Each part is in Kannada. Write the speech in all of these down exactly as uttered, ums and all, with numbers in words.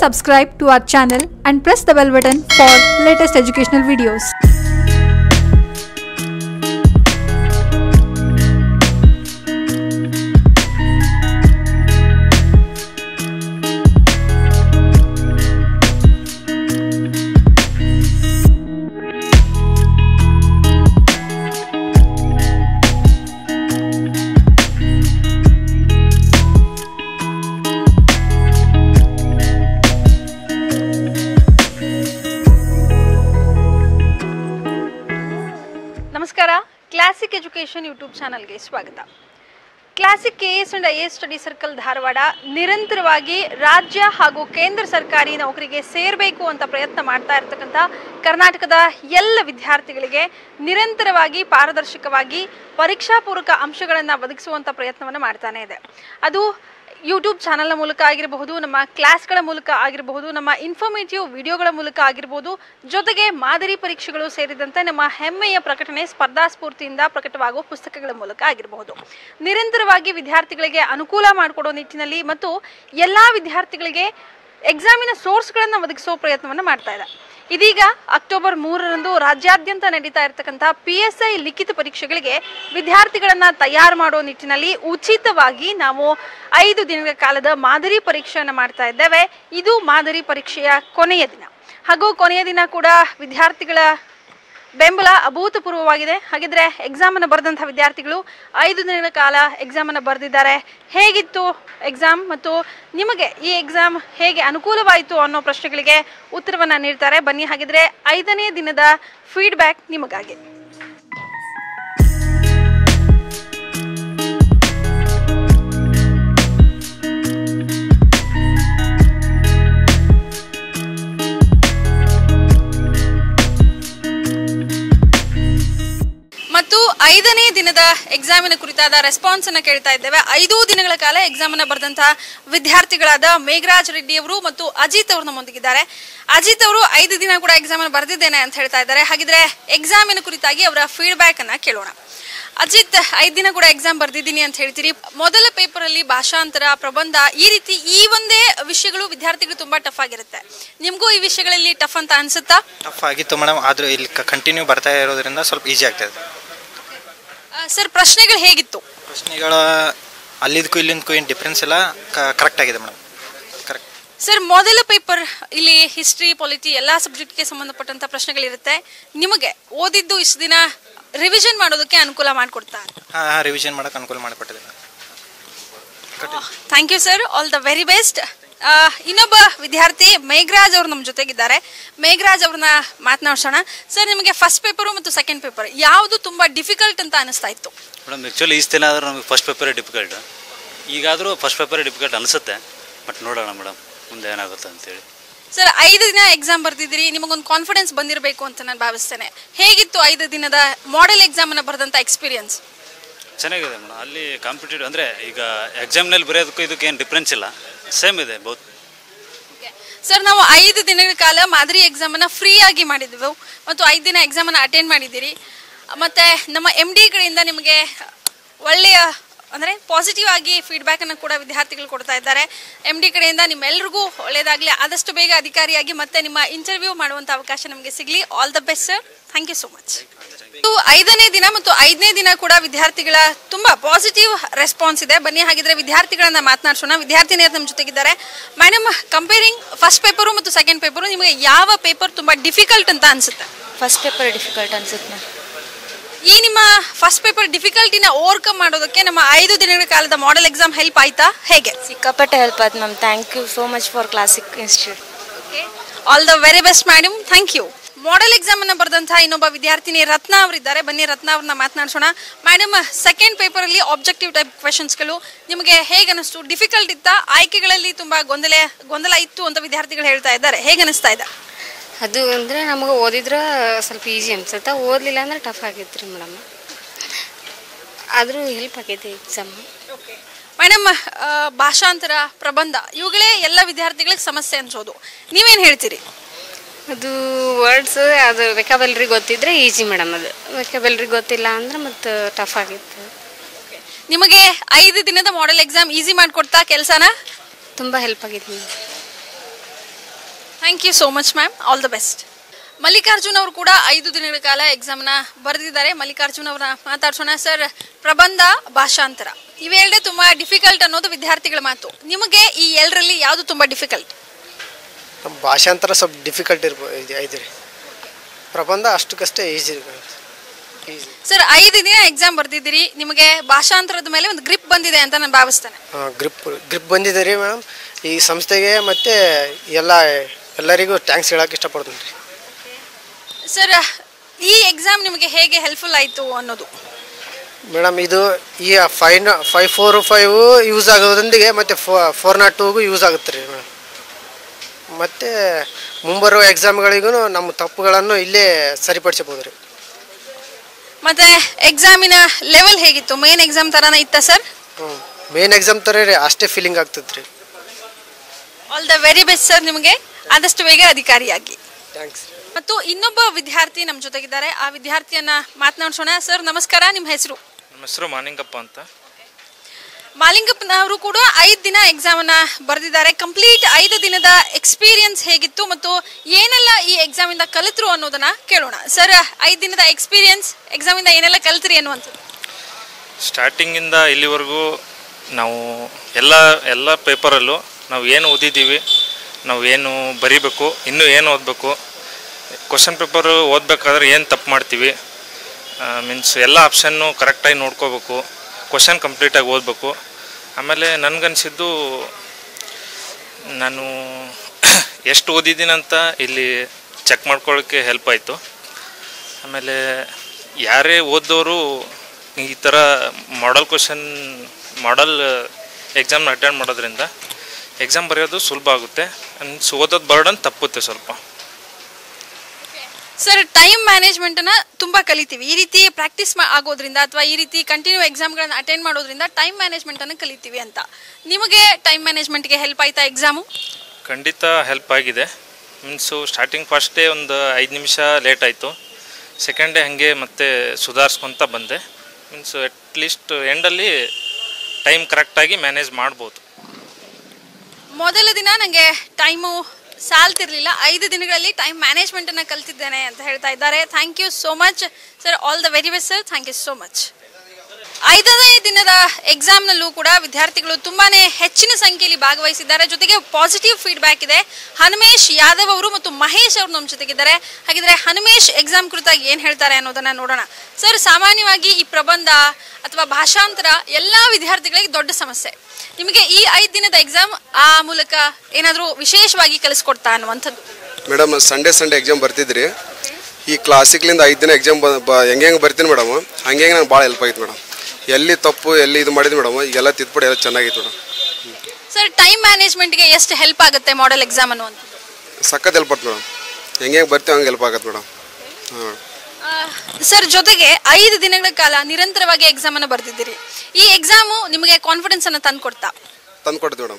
subscribe to our channel and press the bell button for latest educational videos. ನಮಸ್ಕಾರ ಕ್ಲಾಸಿಕ್ ಎಜುಕೇಷನ್ ಯೂಟ್ಯೂಬ್ ಚಾನಲ್ಗೆ ಸ್ವಾಗತ. Classic K S and I S study circle Dharwad ನಿರಂತರವಾಗಿ ರಾಜ್ಯ ಹಾಗೂ ಕೇಂದ್ರ ಸರ್ಕಾರಿ ನೌಕರಿಗೆ ಸೇರಬೇಕು ಅಂತ ಪ್ರಯತ್ನ ಮಾಡ್ತಾ ಇರತಕ್ಕಂಥ ಕರ್ನಾಟಕದ ಎಲ್ಲ ವಿದ್ಯಾರ್ಥಿಗಳಿಗೆ ನಿರಂತರವಾಗಿ ಪಾರದರ್ಶಕವಾಗಿ ಪರೀಕ್ಷಾ ಪೂರಕ ಅಂಶಗಳನ್ನು ಒದಗಿಸುವಂಥ ಪ್ರಯತ್ನವನ್ನು ಮಾಡ್ತಾನೆ ಇದೆ. ಅದು ಯೂಟ್ಯೂಬ್ ಚಾನಲ್ನ ಮೂಲಕ ಆಗಿರಬಹುದು, ನಮ್ಮ ಕ್ಲಾಸ್ಗಳ ಮೂಲಕ ಆಗಿರಬಹುದು, ನಮ್ಮ ಇನ್ಫಾರ್ಮೇಟಿವ್ ವಿಡಿಯೋಗಳ ಮೂಲಕ ಆಗಿರ್ಬೋದು, ಜೊತೆಗೆ ಮಾದರಿ ಪರೀಕ್ಷೆಗಳು ಸೇರಿದಂತೆ ನಮ್ಮ ಹೆಮ್ಮೆಯ ಪ್ರಕಟಣೆ ಸ್ಪರ್ಧಾ ಸ್ಫೂರ್ತಿಯಿಂದ ಪ್ರಕಟವಾಗುವ ಪುಸ್ತಕಗಳ ಮೂಲಕ ಆಗಿರಬಹುದು. ನಿರಂತರವಾಗಿ ವಿದ್ಯಾರ್ಥಿಗಳಿಗೆ ಅನುಕೂಲ ಮಾಡಿಕೊಡೋ ನಿಟ್ಟಿನಲ್ಲಿ ಮತ್ತು ಎಲ್ಲ ವಿದ್ಯಾರ್ಥಿಗಳಿಗೆ ಎಕ್ಸಾಮಿನ ಸೋರ್ಸ್ಗಳನ್ನು ಒದಗಿಸೋ ಪ್ರಯತ್ನವನ್ನು ಮಾಡ್ತಾ ಇದೆ. ಇದೀಗ ಅಕ್ಟೋಬರ್ ಮೂರರಂದು ರಾಜ್ಯಾದ್ಯಂತ ನಡೀತಾ ಇರತಕ್ಕಂಥ ಪಿ ಎಸ್ ಐ ಲಿಖಿತ ಪರೀಕ್ಷೆಗಳಿಗೆ ವಿದ್ಯಾರ್ಥಿಗಳನ್ನ ತಯಾರು ಮಾಡೋ ನಿಟ್ಟಿನಲ್ಲಿ ಉಚಿತವಾಗಿ ನಾವು ಐದು ದಿನಗಳ ಕಾಲದ ಮಾದರಿ ಪರೀಕ್ಷೆಯನ್ನು ಮಾಡ್ತಾ ಇದ್ದೇವೆ. ಇದು ಮಾದರಿ ಪರೀಕ್ಷೆಯ ಕೊನೆಯ ದಿನ ಹಾಗೂ ಕೊನೆಯ ದಿನ ಕೂಡ ವಿದ್ಯಾರ್ಥಿಗಳ ಬೆಂಬಲ ಅಭೂತಪೂರ್ವವಾಗಿದೆ. ಹಾಗಿದ್ರೆ ಎಕ್ಸಾಮ್ ಅನ್ನು ಬರೆದಂತಹ ವಿದ್ಯಾರ್ಥಿಗಳು ಐದು ದಿನಗಳ ಕಾಲ ಎಕ್ಸಾಮ್ ಅನ್ನು ಬರೆದಿದ್ದಾರೆ. ಹೇಗಿತ್ತು ಎಕ್ಸಾಮ್ ಮತ್ತು ನಿಮಗೆ ಈ ಎಕ್ಸಾಮ್ ಹೇಗೆ ಅನುಕೂಲವಾಯಿತು ಅನ್ನೋ ಪ್ರಶ್ನೆಗಳಿಗೆ ಉತ್ತರವನ್ನ ನೀಡ್ತಾರೆ. ಬನ್ನಿ ಹಾಗಿದ್ರೆ ಐದನೇ ದಿನದ ಫೀಡ್ಬ್ಯಾಕ್ ನಿಮಗಾಗಿ. ಮತ್ತು ಐದನೇ ದಿನದ ಎಕ್ಸಾಮಿನ ಕುರಿತಾದ ರೆಸ್ಪಾನ್ಸ್ ಅನ್ನ ಕೇಳ್ತಾ ಇದ್ದೇವೆ. ಐದು ದಿನಗಳ ಕಾಲ ಎಕ್ಸಾಮ್ ಅನ್ನ ಬರೆದಂತಹ ವಿದ್ಯಾರ್ಥಿಗಳಾದ ಮೇಘರಾಜ್ ರೆಡ್ಡಿ ಅವರು ಮತ್ತು ಅಜಿತ್ ಅವರು ನಮ್ಮೊಂದಿಗಿದ್ದಾರೆ. ಅಜಿತ್ ಅವರು ಐದು ದಿನ ಕೂಡ ಎಕ್ಸಾಮ್ ಅನ್ನು ಬರೆದಿದ್ದೇನೆ ಅಂತ ಹೇಳ್ತಾ ಇದ್ದಾರೆ. ಹಾಗಿದ್ರೆ ಎಕ್ಸಾಮಿನ ಕುರಿತಾಗಿ ಅವರ ಫೀಡ್ಬ್ಯಾಕ್ ಅನ್ನ ಕೇಳೋಣ. ಅಜಿತ್, ಐದು ದಿನ ಕೂಡ ಎಕ್ಸಾಮ್ ಬರ್ದಿದ್ದೀನಿ ಅಂತ ಹೇಳ್ತೀರಿ. ಮೊದಲ ಪೇಪರ್ ಅಲ್ಲಿ ಭಾಷಾಂತರ, ಪ್ರಬಂಧ, ಈ ರೀತಿ ಈ ಒಂದೇ ವಿಷಯಗಳು ವಿದ್ಯಾರ್ಥಿಗಳು ತುಂಬಾ ಟಫ್ ಆಗಿರುತ್ತೆ. ನಿಮ್ಗೂ ಈ ವಿಷಯಗಳಲ್ಲಿ ಟಫ್ ಅಂತ ಅನ್ಸುತ್ತಾ? ಟಫ್ ಆಗಿತ್ತು ಮೇಡಮ್, ಆದ್ರೂ ಇಲ್ಲಿ ಕಂಟಿನ್ಯೂ ಬರ್ತಾ ಇರೋದ್ರಿಂದ ಸ್ವಲ್ಪ ಈಸಿ ಆಗ್ತಾ ಇದೆ. ಸರ್, ಪ್ರಶ್ನೆಗಳು ಹೇಗಿತ್ತು? ಪ್ರಶ್ನೆಗಳು ಅಲ್ಲಿದ್ದಕ್ಕೂ ಇಲ್ಲಿಂದಕ್ಕೂ ಏನು ಡಿಫ್ರೆನ್ಸ್ ಇಲ್ಲ, ಕರೆಕ್ಟ್ ಆಗಿದೆ ಮೇಡಮ್. ಕರೆಕ್ಟ್ ಸರ್, ಮೊದಲ ಪೇಪರ್ ಇಲ್ಲಿ ಹಿಸ್ಟ್ರಿ, ಪೊಲಿಟಿ ಎಲ್ಲ ಸಬ್ಜೆಕ್ಟ್ಗೆ ಸಂಬಂಧಪಟ್ಟಂತ ಪ್ರಶ್ನೆಗಳಿರುತ್ತೆ. ನಿಮಗೆ ಓದಿದ್ದು ಇಷ್ಟು ದಿನ ರಿವಿಷನ್ ಮಾಡೋದಕ್ಕೆ ಅನುಕೂಲ ಮಾಡಿಕೊಡ್ತಾ? ಹಾಂ, ರಿವಿಷನ್ ಮಾಡೋಕೆ ಅನುಕೂಲ ಮಾಡಿಕೊಟ್ಟಿದೆ. Thank you sir, all the very best. ಇನ್ನೊಬ್ಬ ವಿದ್ಯಾರ್ಥಿ ಮೇಘರಾಜ್ ಅವರು ನಮ್ಮ ಜೊತೆಗಿದ್ದಾರೆ. ಮೇಘರಾಜ್ ಅವ್ರನ್ನ ಮಾತನಾಡ್ಸೋಣ. ಸರ್, ನಿಮಗೆ ಫಸ್ಟ್ ಪೇಪರು ಮತ್ತು ಸೆಕೆಂಡ್ ಪೇಪರ್ ಯಾವುದು ತುಂಬಾ ಡಿಫಿಕಲ್ಟ್ ಅಂತ ಅನಿಸ್ತಾ ಇತ್ತು? ಮೇಡಮ್, ಆ್ಯಕ್ಚುಲಿ ಈ ದಿನ ಆದರೂ ನಮಗೆ ಫಸ್ಟ್ ಪೇಪರೇ ಡಿಫಿಕಲ್ಟ್. ಈಗಾದರೂ ಫಸ್ಟ್ ಪೇಪರೇ ಡಿಫಿಕಲ್ಟ್ ಅನಿಸುತ್ತೆ, ಬಟ್ ನೋಡೋಣ ಮೇಡಮ್ ಮುಂದೆ ಏನಾಗುತ್ತೆ ಅಂತೇಳಿ. ಸರ್, ಐದು ದಿನ ಎಕ್ಸಾಮ್ ಬರ್ದಿದ್ದೀರಿ, ನಿಮಗೊಂದು ಕಾನ್ಫಿಡೆನ್ಸ್ ಬಂದಿರಬೇಕು ಅಂತ ನಾನು ಭಾವಿಸ್ತೇನೆ. ಹೇಗಿತ್ತು ಐದು ದಿನದ ಮಾಡೆಲ್ ಎಕ್ಸಾಮ್ ಅನ್ನು ಬರೆದಂಥ ಎಕ್ಸ್ಪೀರಿಯನ್ಸ್? ಚೆನ್ನಾಗಿದೆ ಮೇಡಮ್. ಅಲ್ಲಿ ಕಾಂಪಿಟೇಟಿವ್ ಅಂದರೆ ಈಗ ಎಕ್ಸಾಮ್ನಲ್ಲಿ ಬರೆಯೋದಕ್ಕೂ ಇದಕ್ಕೆ ಏನು ಡಿಫ್ರೆನ್ಸ್ ಇಲ್ಲ, ಸೇಮ್ ಇದೆ ಬಹುತ್. ಸರ್, ನಾವು ಐದು ದಿನಗಳ ಕಾಲ ಮಾದರಿ ಎಕ್ಸಾಮನ್ನು ಫ್ರೀ ಆಗಿ ಮಾಡಿದ್ವಿ ಮತ್ತು ಐದು ದಿನ ಎಕ್ಸಾಮನ್ನು ಅಟೆಂಡ್ ಮಾಡಿದ್ದೀರಿ. ಮತ್ತು ನಮ್ಮ ಎಮ್ ಡಿ ಕಡೆಯಿಂದ ನಿಮಗೆ ಒಳ್ಳೆಯ ಅಂದರೆ ಪಾಸಿಟಿವ್ ಆಗಿ ಫೀಡ್ಬ್ಯಾಕನ್ನು ಕೂಡ ವಿದ್ಯಾರ್ಥಿಗಳು ಕೊಡ್ತಾ ಇದ್ದಾರೆ. ಎಮ್ ಡಿ ಕಡೆಯಿಂದ ನಿಮ್ಮೆಲ್ಲರಿಗೂ ಒಳ್ಳೆಯದಾಗಲಿ, ಆದಷ್ಟು ಬೇಗ ಅಧಿಕಾರಿಯಾಗಿ ಮತ್ತೆ ನಿಮ್ಮ ಇಂಟರ್ವ್ಯೂ ಮಾಡುವಂಥ ಅವಕಾಶ ನಮಗೆ ಸಿಗಲಿ. All the best sir, thank you so much. ಐದನೇ ದಿನ ಮತ್ತು ಐದನೇ ದಿನ ಕೂಡ ವಿದ್ಯಾರ್ಥಿಗಳ ತುಂಬಾ ಪಾಸಿಟಿವ್ ರೆಸ್ಪಾನ್ಸ್ ಇದೆ. ಬನ್ನಿ ಹಾಗಿದ್ರೆ ವಿದ್ಯಾರ್ಥಿಗಳನ್ನ ಮಾತನಾಡ್ಸೋಣ. ವಿದ್ಯಾರ್ಥಿನಿಯರು ನಮ್ಮ ಜೊತೆಗಿದ್ದಾರೆ. ಮೇಡಮ್, ಕಂಪೇರಿಂಗ್ ಫಸ್ಟ್ ಪೇಪರು ಮತ್ತು ಸೆಕೆಂಡ್ ಪೇಪರು, ನಿಮಗೆ ಯಾವ ಪೇಪರ್ ತುಂಬಾ ಡಿಫಿಕಲ್ಟ್ ಅಂತ ಅನ್ಸುತ್ತೆ? ಫಸ್ಟ್ ಪೇಪರ್ ಡಿಫಿಕಲ್ಟ್ ಅನ್ಸುತ್ತೆ ಮ್ಯಾಮ್. ಈ ನಿಮ್ಮ ಫಸ್ಟ್ ಪೇಪರ್ ಡಿಫಿಕಲ್ಟಿನ ಓವರ್ಕಮ್ ಮಾಡೋದಕ್ಕೆ ನಮ್ಮ ಐದು ದಿನಗಳ ಕಾಲದ ಮಾಡೆಲ್ ಎಕ್ಸಾಮ್ ಹೆಲ್ಪ್ ಆಯ್ತಾ? ಹೇಗೆ? ಸಿಕ್ಕಾಪಟ್ಟೆ ಹೆಲ್ಪ್ ಆಯ್ತು ma'am. Thank you so much for classic institute. All the very best madam, thank you. Model exam ಅನ್ನ ಬರೆದಂತಹ ಇನ್ನೊಬ್ಬ ವಿದ್ಯಾರ್ಥಿನಿ ರತ್ನ ಅವರಿದ್ದಾರೆ. ಬನ್ನಿ ರತ್ನ ಅವ್ರನ್ನ ಮಾತನಾಡ್ಸೋಣ. ಮೇಡಮ್, ಸೆಕೆಂಡ್ ಪೇಪರ್ ಅಲ್ಲಿ ಆಬ್ಜೆಕ್ಟಿವ್ ಟೈಪ್ ಕ್ವೆಶನ್ಸ್ಗಳು ನಿಮಗೆ ಹೇಗೆ ಅನಿಸ್ತು? ಡಿಫಿಕಲ್ಟ್ ಇತ್ತಾ? ಆಯ್ಕೆಗಳಲ್ಲಿ ತುಂಬಾ ಗೊಂದಲ ಗೊಂದಲ ಇತ್ತು ಅಂತ ವಿದ್ಯಾರ್ಥಿಗಳು ಹೇಳ್ತಾ ಇದ್ದಾರೆ. ಹೇಗೆ ಅನಿಸ್ತಾ ಇದೆ? ಅದು ಅಂದರೆ ನಮಗೆ ಓದಿದ್ರೆ ಸ್ವಲ್ಪ ಈಸಿ ಅನ್ಸುತ್ತೆ, ಓದಲಿಲ್ಲ ಅಂದರೆ ಟಫ್ ಆಗೈತೆ ರೀ ಮೇಡಮ್. ಆದರೂ ಹೆಲ್ಪ್ ಆಗೈತೆ ಎಕ್ಸಾಮ್. ಮೇಡಮ್, ಭಾಷಾಂತರ, ಪ್ರಬಂಧ ಇವುಗಳೇ ಎಲ್ಲ ವಿದ್ಯಾರ್ಥಿಗಳಿಗೆ ಸಮಸ್ಯೆ ಅನ್ಸೋದು, ನೀವೇನು ಹೇಳ್ತೀರಿ? ಅದು ವರ್ಡ್ಸ್ ಅದು ವೆಕಾಬಲ್ರಿ ಗೊತ್ತಿದ್ರೆ ಈಸಿ ಮೇಡಮ್. ಅದು ವೆಕಾಬಲ್ರಿ ಗೊತ್ತಿಲ್ಲ ಅಂದ್ರೆ ಮತ್ತು ಟಫ್ ಆಗಿತ್ತು. ನಿಮಗೆ ಐದು ದಿನದ ಮಾಡೆಲ್ ಎಕ್ಸಾಮ್ ಈಸಿ ಮಾಡಿಕೊಡ್ತಾ ಕೆಲಸನ? ತುಂಬ ಹೆಲ್ಪ್ ಆಗೈತೆ. Thank you so much ma'am, all the best. Mallikarjun ಅವರು ಕೂಡ ಐದು ದಿನಗಳ ಕಾಲ ಎಕ್ಸಾಮ್ನ ಬರೆದಿದ್ದಾರೆ. ಮಲ್ಲಿಕಾರ್ಜುನ್ ಅವರ ಮಾತಾಡ್ಸೋಣ. ಸರ್, ಪ್ರಬಂಧ, ಭಾಷಾಂತರ ಇವೆರಡೇ ತುಂಬ ಡಿಫಿಕಲ್ಟ್ ಅನ್ನೋದು ವಿದ್ಯಾರ್ಥಿಗಳ ಮಾತು. ನಿಮಗೆ ಈ ಎರಡರಲ್ಲಿ ಯಾವುದು ತುಂಬ ಡಿಫಿಕಲ್ಟ್? ಭಾಷಾಂತರ ಸ್ವಲ್ಪ ಡಿಫಿಕಲ್ಟ್ ಇರ್ಬೋದು, ಐದು ರೀ. ಪ್ರಬಂಧ ಅಷ್ಟಕ್ಕಷ್ಟೇ ಈಸಿ ಈಸಿ. ಸರ್, ಐದು ದಿನ ಎಕ್ಸಾಮ್ ಬರ್ದಿದ್ದೀರಿ, ನಿಮಗೆ ಭಾಷಾಂತರದ ಮೇಲೆ ಒಂದು ಗ್ರಿಪ್ ಬಂದಿದೆ ಅಂತ ನಾನು ಭಾವಿಸ್ತೇನೆ. ಹಾಂ, ಗ್ರಿಪ್ ಗ್ರಿಪ್ ಬಂದಿದೆ ರೀ ಮೇಡಮ್. ಈ ಸಂಸ್ಥೆಗೆ ಮತ್ತು ಎಲ್ಲ ಎಲ್ಲರಿಗೂ ಥ್ಯಾಂಕ್ಸ್ ಹೇಳೋಕೆ ಇಷ್ಟಪಡ್ತೀನಿ ರೀ. ಸರ್, ಈ ಎಕ್ಸಾಮ್ ನಿಮಗೆ ಹೇಗೆ ಹೆಲ್ಪ್ಫುಲ್ ಆಯಿತು ಅನ್ನೋದು? ಮೇಡಮ್, ಇದು ಈ five five four five use ಆಗೋದ್ರೊಂದಿಗೆ ಮತ್ತು ಫೋ ಫೋರ್ ನಾಟ್ ಟೂಗೂ ಯೂಸ್ ಆಗುತ್ತೆ ರೀ ಮೇಡಮ್. ಮತ್ತು ಮುಂಬರುವ ಎಕ್ಸಾಮ್ಗಳಿಗೂ ನಮ್ಮ ತಪ್ಪುಗಳನ್ನು ಇಲ್ಲೇ ಸರಿಪಡಿಸಬಹುದು ರೀ. ಮತ್ತು ಎಕ್ಸಾಮಿನ ಲೆವೆಲ್ ಹೇಗಿತ್ತು? ಮೇನ್ ಎಕ್ಸಾಮ್ ಥರನೇ ಇತ್ತಾ ಸರ್? ಹ್ಞೂ, ಮೇನ್ ಎಕ್ಸಾಮ್ ಥರ ರೀ, ಅಷ್ಟೇ ಫೀಲಿಂಗ್ ಆಗ್ತದೆ ರೀ. All the very best sir, ನಿಮಗೆ ಆದಷ್ಟು ಬೇಗ ಅಧಿಕಾರಿಯಾಗಿ. ಥ್ಯಾಂಕ್ಸ್. ಮತ್ತು ಇನ್ನೊಬ್ಬ ವಿದ್ಯಾರ್ಥಿ ನಮ್ಮ ಜೊತೆಗಿದ್ದಾರೆ, ಆ ವಿದ್ಯಾರ್ಥಿಯನ್ನ ಮಾತನಾಡಿಸೋಣ. ಸರ್ ನಮಸ್ಕಾರ, ನಿಮ್ಮ ಹೆಸರು? ನಮ್ಮ ಹೆಸರು ಮಾಲಿಂಗಪ್ಪ ಅಂತ. ಮಾಲಿಂಗಪ್ಪನವರು ಕೂಡ ಐದು ದಿನ ಎಕ್ಸಾಮನ್ನ ಬರೆದಿದ್ದಾರೆ. ಕಂಪ್ಲೀಟ್ ಐದು ದಿನದ ಎಕ್ಸ್ಪೀರಿಯನ್ಸ್ ಹೇಗಿತ್ತು ಮತ್ತು ಏನೆಲ್ಲ ಈ ಎಕ್ಸಾಮಿಂದ ಕಲಿತರು ಅನ್ನೋದನ್ನ ಕೇಳೋಣ. ಸರ್, ಐದು ದಿನದ ಎಕ್ಸ್ಪೀರಿಯನ್ಸ್, ಎಕ್ಸಾಮಿಂದ ಏನೆಲ್ಲ ಕಲಿತ್ರಿ ಅನ್ನುವಂಥದ್ದು? ಸ್ಟಾರ್ಟಿಂಗಿಂದ ಇಲ್ಲಿವರೆಗೂ ನಾವು ಎಲ್ಲ ಎಲ್ಲ ಪೇಪರಲ್ಲೂ ನಾವು ಏನು ಓದಿದ್ದೀವಿ, ನಾವು ಏನು ಬರೀಬೇಕು, ಇನ್ನೂ ಏನು ಓದಬೇಕು, ಕ್ವಶನ್ ಪೇಪರು ಓದಬೇಕಾದ್ರೆ ಏನು ತಪ್ಪು ಮಾಡ್ತೀವಿ, ಮೀನ್ಸ್ ಎಲ್ಲ ಆಪ್ಷನ್ನು ಕರೆಕ್ಟಾಗಿ ನೋಡ್ಕೋಬೇಕು, ಕ್ವಶನ್ ಕಂಪ್ಲೀಟಾಗಿ ಓದಬೇಕು. ಆಮೇಲೆ ನನಗನ್ಸಿದ್ದು ನಾನು ಎಷ್ಟು ಓದಿದ್ದೀನಂತ ಇಲ್ಲಿ ಚೆಕ್ ಮಾಡ್ಕೊಳ್ಳೋಕ್ಕೆ ಹೆಲ್ಪ್ ಆಯಿತು. ಆಮೇಲೆ ಯಾರೇ ಓದೋರು ಈ ಥರ ಮಾಡಲ್ ಕ್ವಶನ್ ಮಾಡಲ್ ಎಕ್ಸಾಮ್ನ ಅಟೆಂಡ್ ಮಾಡೋದ್ರಿಂದ ಎಕ್ಸಾಮ್ ಬರೆಯೋದು ಸುಲಭ ಆಗುತ್ತೆ, ಮೀನ್ಸ್ ಓದೋದು ಬರ್ಡನ್ ತಪ್ಪುತ್ತೆ ಸ್ವಲ್ಪ. ಸರ್, ಟೈಮ್ ಮ್ಯಾನೇಜ್ಮೆಂಟನ್ನು ತುಂಬ ಕಲಿತೀವಿ. ಈ ರೀತಿ ಪ್ರಾಕ್ಟೀಸ್ ಆಗೋದ್ರಿಂದ ಅಥವಾ ಈ ರೀತಿ ಕಂಟಿನ್ಯೂ ಎಕ್ಸಾಮ್ಗಳನ್ನು ಅಟೆಂಡ್ ಮಾಡೋದ್ರಿಂದ ಟೈಮ್ ಮ್ಯಾನೇಜ್ಮೆಂಟನ್ನು ಕಲಿತೀವಿ ಅಂತ. ನಿಮಗೆ ಟೈಮ್ ಮ್ಯಾನೇಜ್ಮೆಂಟ್ಗೆ ಹೆಲ್ಪ್ ಆಯಿತಾ ಎಕ್ಸಾಮು? ಖಂಡಿತ ಹೆಲ್ಪ್ ಆಗಿದೆ. ಮೀನ್ಸು ಸ್ಟಾರ್ಟಿಂಗ್ ಫಸ್ಟ್ ಡೇ ಒಂದು ಐದು ನಿಮಿಷ ಲೇಟ್ ಆಯಿತು, ಸೆಕೆಂಡ್ ಡೇ ಹಾಗೆ ಮತ್ತೆ ಸುಧಾರಿಸ್ಕೊತ ಬಂದೆ. ಮೀನ್ಸು ಅಟ್ಲೀಸ್ಟ್ ಎಂಡಲ್ಲಿ ಟೈಮ್ ಕರೆಕ್ಟಾಗಿ ಮ್ಯಾನೇಜ್ ಮಾಡ್ಬೋದು. ಮೊದಲ ದಿನ ನನಗೆ ಟೈಮು ಸಾಲ್ತಿರ್ಲಿಲ್ಲ, ಐದು ದಿನಗಳಲ್ಲಿ ಟೈಮ್ ಮ್ಯಾನೇಜ್ಮೆಂಟನ್ನು ಕಲ್ತಿದ್ದೇನೆ ಅಂತ ಹೇಳ್ತಾ ಇದ್ದಾರೆ. Thank you so much sir, all the very best sir, thank you so much. ಐದನೇ ದಿನದ ಎಕ್ಸಾಮ್ನಲ್ಲೂ ಕೂಡ ವಿದ್ಯಾರ್ಥಿಗಳು ತುಂಬಾನೇ ಹೆಚ್ಚಿನ ಸಂಖ್ಯೆಯಲ್ಲಿ ಭಾಗವಹಿಸಿದ್ದಾರೆ. ಜೊತೆಗೆ ಪಾಸಿಟಿವ್ ಫೀಡ್ಬ್ಯಾಕ್ ಇದೆ. ಹನುಮೇಶ್ ಯಾದವ್ ಅವರು ಮತ್ತು ಮಹೇಶ್ ಅವರು ನಮ್ಮ ಜೊತೆಗಿದ್ದಾರೆ. ಹಾಗಿದ್ರೆ ಹನುಮೇಶ್ ಎಕ್ಸಾಮ್ ಕುರಿತಾಗಿ ಏನು ಹೇಳ್ತಾರೆ ಅನ್ನೋದನ್ನ ನೋಡೋಣ. ಸರ್, ಸಾಮಾನ್ಯವಾಗಿ ಈ ಪ್ರಬಂಧ ಅಥವಾ ಭಾಷಾಂತರ ಎಲ್ಲ ವಿದ್ಯಾರ್ಥಿಗಳಿಗೆ ದೊಡ್ಡ ಸಮಸ್ಯೆ. ನಿಮಗೆ ಈ ಐದು ದಿನದ ಎಕ್ಸಾಮ್ ಆ ಮೂಲಕ ಏನಾದರೂ ವಿಶೇಷವಾಗಿ ಕಲಿಸ್ಕೊಡ್ತಾ ಅನ್ನುವಂಥದ್ದು? ಮೇಡಮ್, ಸಂಡೇ ಸಂಡೇ ಎಕ್ಸಾಮ್ ಬರ್ತಿದ್ರಿ. ಈ ಕ್ಲಾಸಿಕ್ಲಿಂದ ಐದು ದಿನ ಎಕ್ಸಾಮ್ ಹೆಂಗೆ ಹೆಂಗೆ ಬರ್ತೀನಿ ಮೇಡಮ್, ಹಂಗೆ ಹೆಂಗೆ ನಂಗೆ ಭಾಳ ಹೆಲ್ಪ್ ಆಯ್ತು ಮೇಡಮ್. ಎಲ್ಲಿ ತಪ್ಪು ಎಲ್ಲಿ ಇದು ಮಾಡಿದ್ವಿ ಮೇಡಮ್, ಈಗೆಲ್ಲ ತಿದ್ದುಪಡಿ ಎಲ್ಲ ಚೆನ್ನಾಗಿತ್ತು ಮೇಡಮ್. ಸರ್, ಟೈಮ್ ಮ್ಯಾನೇಜ್ಮೆಂಟ್ಗೆ ಎಷ್ಟು ಹೆಲ್ಪ್ ಆಗುತ್ತೆ ಮಾಡೆಲ್ ಎಕ್ಸಾಮ್ ಅನ್ನುವಂಥದ್ದು? ಸಖತ್ ಹೆಲ್ಪ್ ಆಗುತ್ತೆ ಮೇಡಮ್. ಹೆಂಗೆ ಹೆಂಗೆ ಬರ್ತೀವಿ ಹಂಗೆ ಹೆಲ್ಪ್ ಆಗುತ್ತೆ ಮೇಡಮ್. ಹಾಂ ಸರ್, ಜೊತೆಗೆ ಐದು ದಿನಗಳ ಕಾಲ ನಿರಂತರವಾಗಿ ಎಕ್ಸಾಮ್ ಅನ್ನು ಬರ್ತಿದ್ದೀರಿ. ಈ ಎಕ್ಸಾಮು ನಿಮಗೆ ಕಾನ್ಫಿಡೆನ್ಸ್ ಅನ್ನು ತಂದು ಕೊಡ್ತಾ? ತಂದು ಕೊಡ್ತೀವಿ ಮೇಡಮ್.